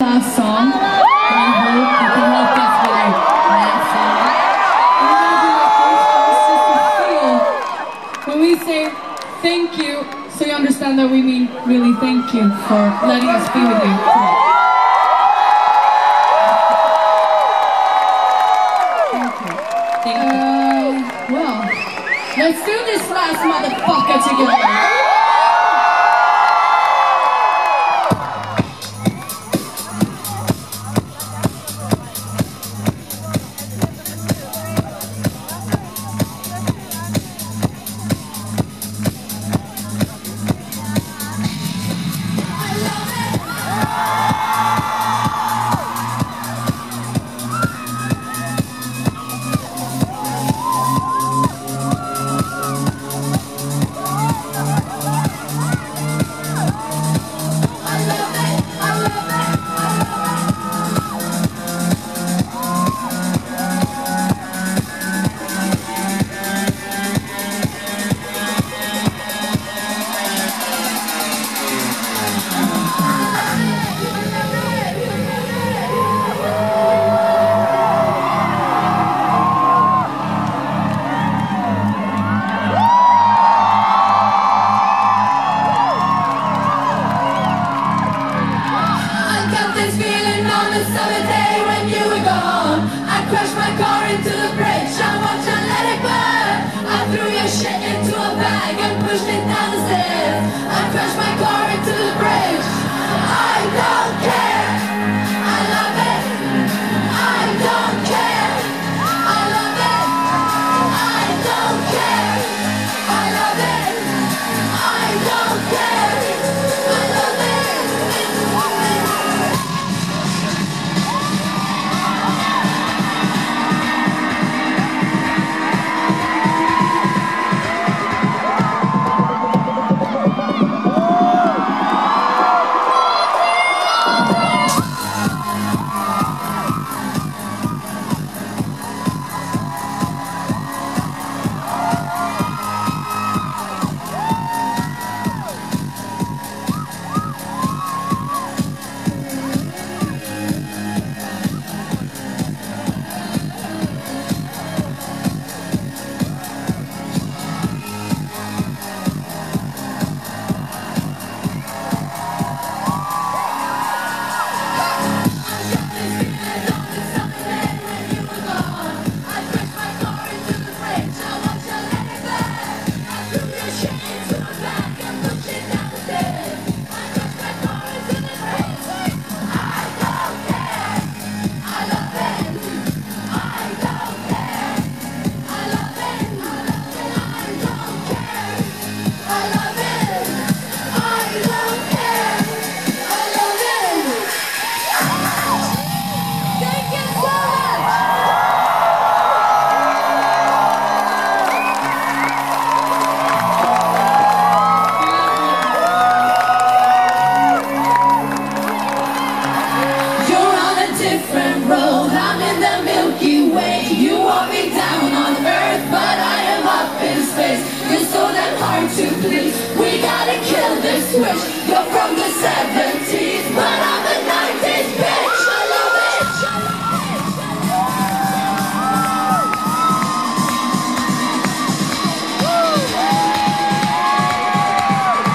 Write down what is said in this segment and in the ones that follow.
last song. I hope you can help us with our last song. We're gonna do like this just to feel when we say thank you, so you understand that we mean really thank you for letting us be with you today. Thank you. Thank you. Well, let's do this last motherfucker together.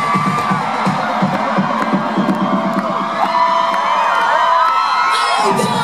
I don't